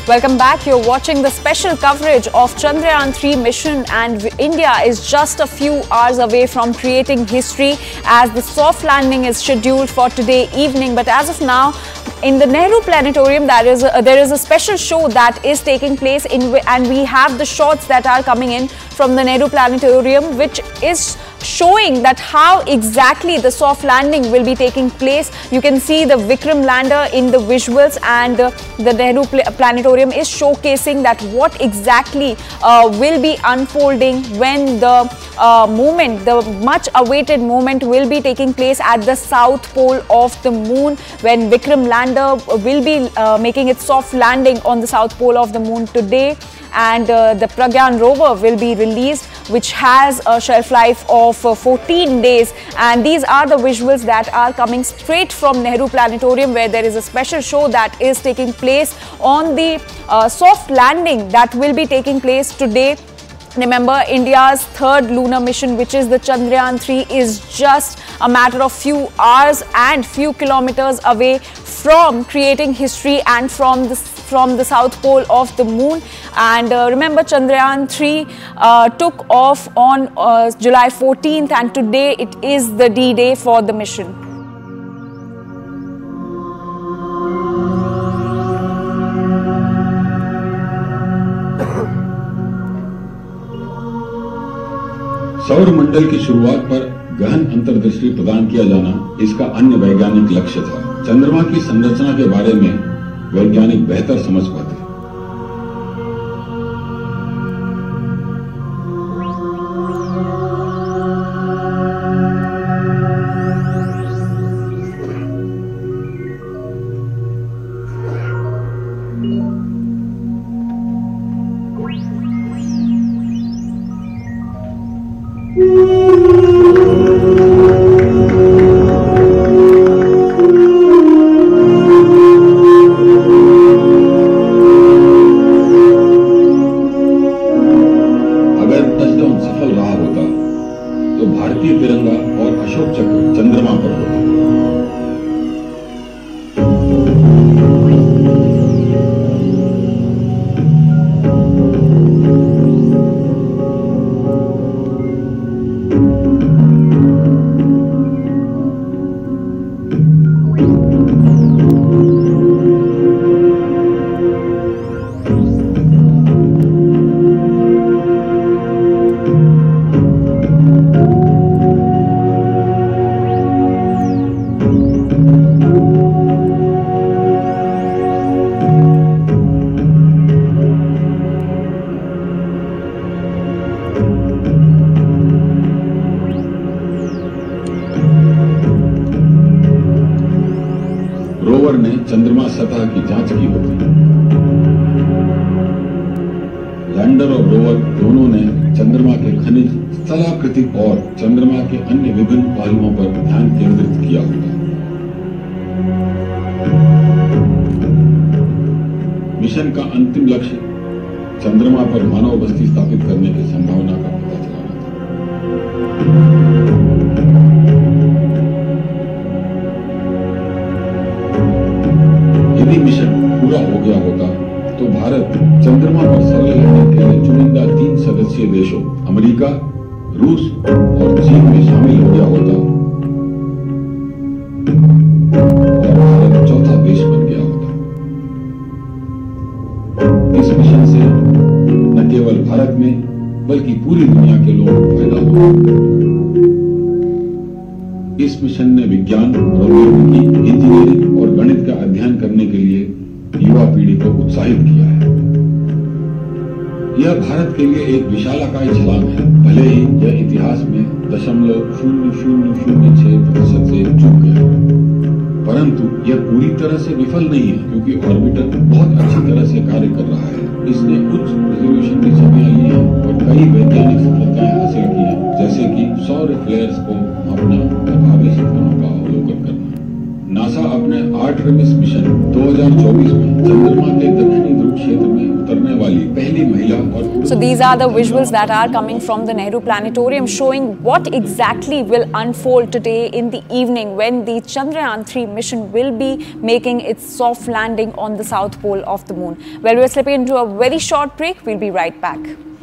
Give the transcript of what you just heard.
Welcome back. You're watching the special coverage of Chandrayaan-3 mission, and India is just a few hours away from creating history as the soft landing is scheduled for today evening. But as of now, in the Nehru Planetarium, there is a special show that is taking place and we have the shots that are coming in from the Nehru Planetarium, which is showing that how exactly the soft landing will be taking place. You can see the Vikram lander in the visuals, and the Nehru Planetarium is showcasing that what exactly will be unfolding when the the much awaited moment will be taking place at the south pole of the moon, when Vikram lander will be making its soft landing on the south pole of the moon today. And the Pragyan rover will be released, which has a shelf life of 14 days. And these are the visuals that are coming straight from Nehru Planetarium, where there is a special show that is taking place on the soft landing that will be taking place today. Remember, India's third lunar mission, which is the Chandrayaan-3, is just a matter of few hours and few kilometers away from creating history and from the south pole of the moon. And remember, Chandrayaan-3 took off on July 14th, and today it is the D-Day for the mission. सौर मंडल की शुरुआत पर गहन अंतर्दृष्टि प्रदान किया जाना इसका अन्य वैज्ञानिक लक्ष्य था। चंद्रमा की संरचना के बारे में वैज्ञानिक बेहतर समझ पाते। तो भारतीय तिरंगा और अशोक चक्र चंद्रमा पर होता। रोवर ने चंद्रमा सतह की जांच की होती। लैंडर और रोवर दोनों ने चंद्रमा के खनिज, स्थलाकृति और चंद्रमा के अन्य विभिन्न पहलुओं पर ध्यान केंद्रित किया होगा। मिशन का अंतिम लक्ष्य चंद्रमा पर मानव बस्ती स्थापित करने की संभावना का पता चलाना था। यदि मिशन पूरा हो गया होता तो भारत चंद्रमा पर सर्वे लैंडिंग के लिए चुनिंदा 3 सदस्यीय देशों अमेरिका, रूस और चीन में शामिल हो गया होता और भारत चौथा देश बन गया होता। इस मिशन से न केवल भारत में बल्कि पूरी दुनिया के लोग फायदा होंगे। इस मिशन ने विज्ञान, प्रौद्योगिकी, इंजीनियरिंग और गणित का अध्ययन करने के लिए युवा पीढ़ी को उत्साहित किया है। यह भारत के लिए एक विशालाकाय छलांग है, भले ही यह इतिहास में 0.0006% से चूक गया, परंतु यह पूरी तरह से विफल नहीं है, क्योंकि ऑर्बिटर बहुत अच्छी तरह से कार्य कर रहा है। इसने उच्च रिजोल्यूशन की छवियां ली हैं और कई वैज्ञानिक सफलताएं हासिल की हैं, जैसे कि सौर फ्लेयर्स को मापना और भावी सपनों का अवलोकन करना। नासा अपने आर्टेमिस मिशन 2024 में चंद्रमा के दक्षिणी ध्रुव क्षेत्र में उतरने वाली पहली महिला और So these These are the visuals that are coming from the Nehru Planetarium, showing what exactly will unfold today in the evening when the Chandrayaan-3 mission will be making its soft landing on the south pole of the moon. Well, we're slipping into a very short break. We'll be right back.